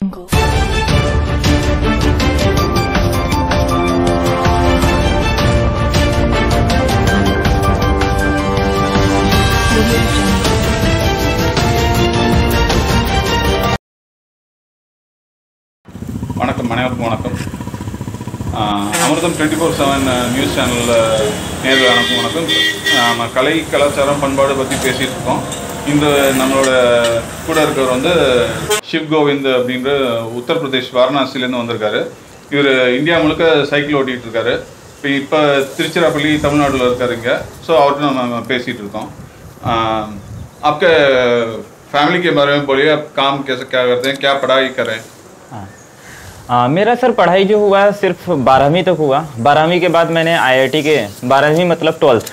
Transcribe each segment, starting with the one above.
வணக்கம், அனைவருக்கும் வணக்கம். அமிர்தம் 24/7 நியூஸ் சேனலில் நேரில் வணக்கம். நம்ம கலை, கலாச்சாரம், பண்பாடு பற்றி பேசிகிட்டு இருக்கோம். இந்த நம்மளோட கூட இருக்கிறவர் வந்து ஷிவ் கோவிந்த் அப்படின்ற உத்தரப்பிரதேஷ் வாரணாசிலேருந்து வந்திருக்காரு. இவர் இந்தியா முழுக்க சைக்கிள் ஓட்டிகிட்டு இருக்காரு. இப்போ திருச்சிராப்பள்ளி தமிழ்நாட்டில் இருக்காருங்க. ஸோ அவர்கிட்ட நம்ம பேசிகிட்டு இருக்கோம். आपके फैमिली के बारे में बोलिए, आप काम कैसे क्या करते हैं, क्या पढ़ाई करें? मेरा सर पढ़ाई जो हुआ सिर्फ 12वीं तक हुआ। 12वीं के बाद मैंने IIT के 12वीं मतलब 12th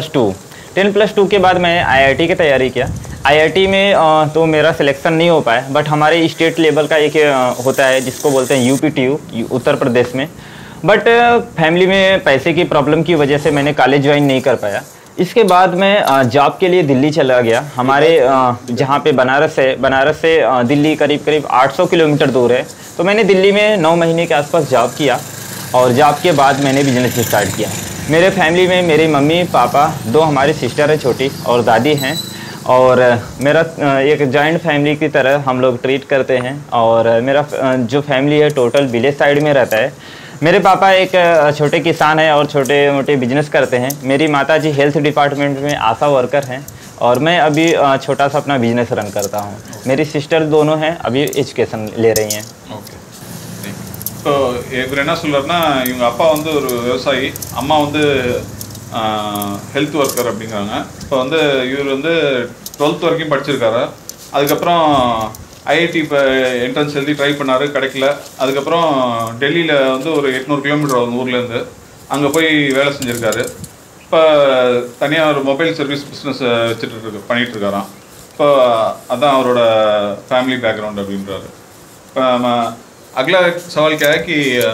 10+2 के बाद मैंने IIT की तैयारी किया। IIT में तो मेरा सिलेक्शन नहीं हो पाया, बट हमारे स्टेट लेवल का एक होता है जिसको बोलते हैं UPTU उत्तर प्रदेश में। बट फैमिली में पैसे की प्रॉब्लम की वजह से मैंने कॉलेज ज्वाइन नहीं कर पाया। इसके बाद मैं जॉब के लिए दिल्ली चला गया। हमारे जहाँ पे बनारस से दिल्ली करीब 800 किलोमीटर दूर है। तो मैंने दिल्ली में 9 महीने के आसपास जॉब किया और जॉब के बाद मैंने बिजनेस स्टार्ट किया। मेरे फैमिली में मेरी मम्मी पापा, 2 हमारी सिस्टर है छोटी और दादी हैं, और मेरा एक जॉइंट फैमिली की तरह हम लोग ट्रीट करते हैं। और मेरा जो फैमिली है टोटल विलेज साइड में रहता है। मेरे पापा एक छोटे किसान हैं और छोटे मोटे बिजनेस करते हैं। मेरी माताजी हेल्थ डिपार्टमेंट में आशा वर्कर हैं और मैं अभी छोटा सा अपना बिजनेस रन करता हूँ। मेरी सिस्टर दोनों हैं, अभी एजुकेशन ले रही हैं। ஓகே. இப்போ இவர் என்ன சொல்கிறாருன்னா, இவங்க அப்பா வந்து ஒரு விவசாயி, அம்மா வந்து ஹெல்த் ஒர்க்கர் அப்படிங்கிறாங்க. இப்போ வந்து இவர் வந்து 12th வரைக்கும் படிச்சிருக்காரு. அதுக்கப்புறம் IIT இப்போ என்ட்ரன்ஸ் எழுதி ட்ரை பண்ணார், கிடைக்கல. அதுக்கப்புறம் டெல்லியில் வந்து ஒரு 800 கிலோமீட்டர் ஆகும் ஊர்லேருந்து, அங்கே போய் வேலை செஞ்சுருக்காரு. இப்போ தனியாக ஒரு மொபைல் சர்வீஸ் பிஸ்னஸ் பண்ணிகிட்ருக்காராம். இப்போ அதுதான் அவரோட ஃபேமிலி பேக்ரவுண்ட் அப்படின்றாரு. இப்போ நம்ம अगला सवाल क्या है कि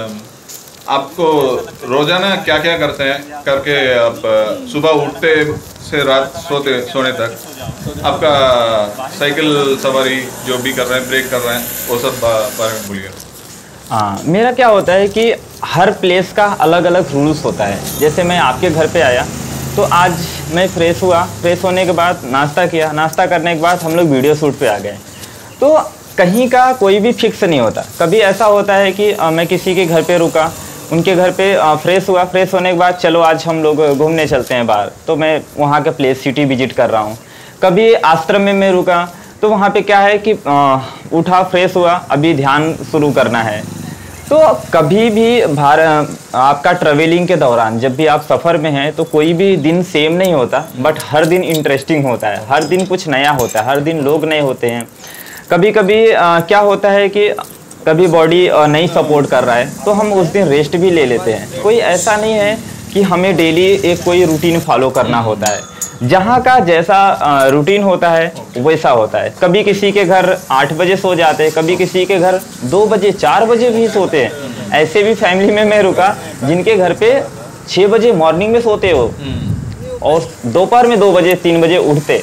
आपको रोजाना क्या क्या करते हैं करके आप सुबह उठते से रात सोने तक आपका साइकिल सवारी जो भी कर रहे हैं, ब्रेक कर रहे हैं, वो सब बारे में बोलिए। मेरा क्या होता है कि हर प्लेस का अलग अलग रूल्स होता है। जैसे मैं आपके घर पे आया तो आज मैं फ्रेश हुआ, फ्रेश होने के बाद नाश्ता किया, नाश्ता करने के बाद हम लोग वीडियो शूट पे आ गए। तो कहीं का कोई भी फिक्स नहीं होता। कभी ऐसा होता है कि मैं किसी के घर पे रुका, उनके घर पे फ्रेश हुआ, फ्रेश होने के बाद चलो आज हम लोग घूमने चलते हैं बाहर, तो मैं वहाँ का प्लेस सिटी विजिट कर रहा हूँ। कभी आश्रम में मैं रुका तो वहाँ पे क्या है कि उठा, फ्रेश हुआ, अभी ध्यान शुरू करना है। तो कभी भी आपका ट्रेवलिंग के दौरान जब भी आप सफ़र में हैं तो कोई भी दिन सेम नहीं होता, बट हर दिन इंटरेस्टिंग होता है, हर दिन कुछ नया होता है, हर दिन लोग नए होते हैं। कभी कभी क्या होता है कि कभी बॉडी नहीं सपोर्ट कर रहा है तो हम उस दिन रेस्ट भी ले लेते हैं। कोई ऐसा नहीं है कि हमें डेली एक कोई रूटीन फॉलो करना होता है। जहाँ का जैसा रूटीन होता है वैसा होता है। कभी किसी के घर 8 बजे सो जाते हैं, कभी किसी के घर 2 बजे 4 बजे भी सोते हैं। ऐसे भी फैमिली में मैं रुका जिनके घर पे 6 बजे मॉर्निंग में सोते हो और दोपहर में 2 बजे 3 बजे उठते।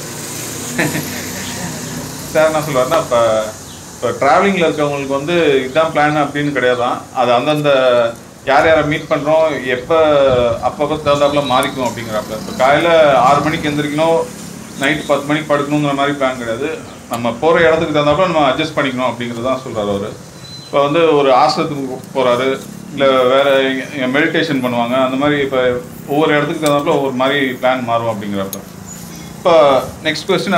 சார் என்ன சொல்லுவாருன்னா, இப்போ ட்ராவலிங்கில் இருக்கவங்களுக்கு வந்து இதுதான் பிளான் அப்படின்னு கிடையாதான். அது அந்தந்த யார் யாரை மீட் பண்ணுறோம், எப்போ அப்போ தகுந்தாப்புல மாறிக்கும் அப்படிங்கிறாப்புல. இப்போ காலையில் 6 மணிக்கு எந்திரிக்கணும், நைட்டு 10 மணிக்கு படுக்கணுங்கிற மாதிரி பிளான் கிடையாது. நம்ம போகிற இடத்துக்கு தகுந்தாப்புல நம்ம அட்ஜஸ்ட் பண்ணிக்கணும் அப்படிங்கிறது தான் சொல்கிறார் அவர். இப்போ வந்து ஒரு ஆசிரத்துக்கு போகிறாரு, இல்லை வேறு மெடிடேஷன் பண்ணுவாங்க, அந்த மாதிரி இப்போ ஒவ்வொரு இடத்துக்கு தகுந்தாப்புல ஒவ்வொரு மாதிரி பிளான் மாறும் அப்படிங்கிறப்ப. இப்போ நெக்ஸ்ட் क्वेश्चन,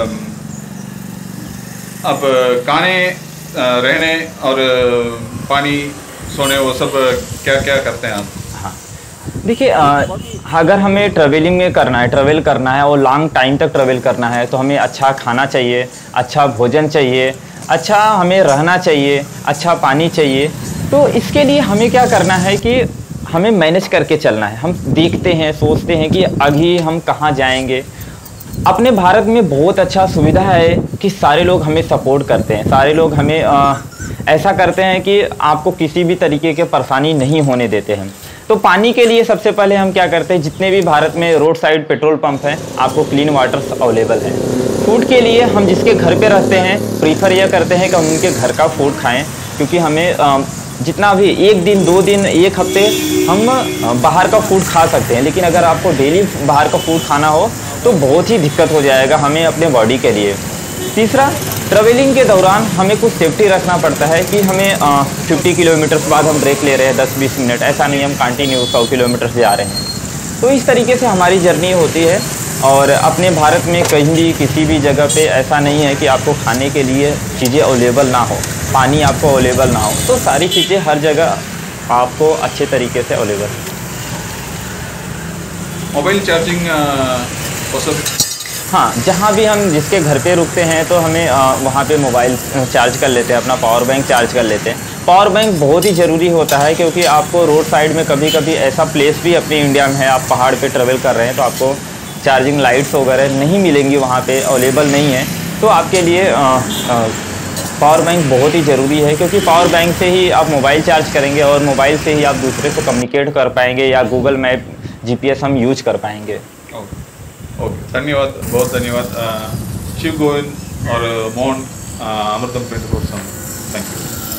आप खाने, रहने और पानी, सोने, वो सब क्या क्या करते हैं आप? हाँ, देखिए अगर हमें ट्रैवलिंग में ट्रैवल करना है और लॉन्ग टाइम तक ट्रैवल करना है तो हमें अच्छा खाना चाहिए, अच्छा भोजन चाहिए, अच्छा हमें रहना चाहिए, अच्छा पानी चाहिए। तो इसके लिए हमें क्या करना है कि हमें मैनेज करके चलना है। हम देखते हैं, सोचते हैं कि अभी हम कहाँ जाएंगे। अपने भारत में बहुत अच्छा सुविधा है कि सारे लोग हमें सपोर्ट करते हैं, सारे लोग हमें ऐसा करते हैं कि आपको किसी भी तरीके के परेशानी नहीं होने देते हैं। तो पानी के लिए सबसे पहले हम क्या करते हैं, जितने भी भारत में रोड साइड पेट्रोल पंप हैं आपको क्लीन वाटर अवेलेबल है। फूड के लिए हम जिसके घर पे रहते हैं प्रीफर यह करते हैं कि हम उनके घर का फूड खाएं, क्योंकि हमें जितना भी 1 दिन 2 दिन 1 हफ्ते हम बाहर का फूड खा सकते हैं, लेकिन अगर आपको डेली बाहर का फूड खाना हो तो बहुत ही दिक्कत हो जाएगा हमें अपने बॉडी के लिए। तीसरा, ट्रैवलिंग के दौरान हमें कुछ सेफ्टी रखना पड़ता है कि हमें 50 किलोमीटर बाद हम ब्रेक ले रहे हैं 10-20 मिनट, ऐसा नहीं हम कंटिन्यू 100 किलोमीटर जा रहे हैं। तो इस तरीके से हमारी जर्नी होती है। और अपने भारत में कहीं भी किसी भी जगह पे ऐसा नहीं है कि आपको खाने के लिए चीज़ें अवेलेबल ना हो, पानी आपको अवेलेबल ना हो, तो सारी चीज़ें हर जगह आपको अच्छे तरीके से अवेलेबल है। Mobile charging possible? हाँ, जहाँ भी हम जिसके घर पे रुकते हैं तो हमें वहाँ पे मोबाइल चार्ज कर लेते हैं, अपना पावर बैंक चार्ज कर लेते हैं। पावर बैंक बहुत ही ज़रूरी होता है, क्योंकि आपको रोड साइड में कभी कभी ऐसा प्लेस भी अपने इंडिया में है, आप पहाड़ पे ट्रेवल कर रहे हैं तो आपको चार्जिंग लाइट्स वगैरह नहीं मिलेंगी, वहाँ पे अवेलेबल नहीं है, तो आपके लिए पावर बैंक बहुत ही ज़रूरी है, क्योंकि पावर बैंक से ही आप मोबाइल चार्ज करेंगे और मोबाइल से ही आप दूसरे से कम्युनिकेट कर पाएंगे या गूगल मैप GPS हम यूज कर पाएंगे। ओके, धन्यवाद, बहुत धन्यवाद शिव गोविंद और मोहन अमृतम 24/7। Thank you.